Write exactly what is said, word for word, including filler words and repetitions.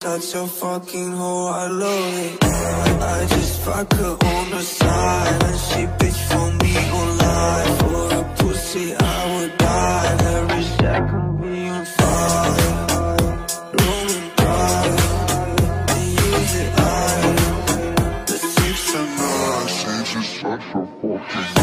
Such a fucking hoe, I love it. I just fuck her on the side, and she bitch for me online. For a pussy I would die. Every second be on fire. Roman pride, they use it, I. The six and nine, she's just such a fucking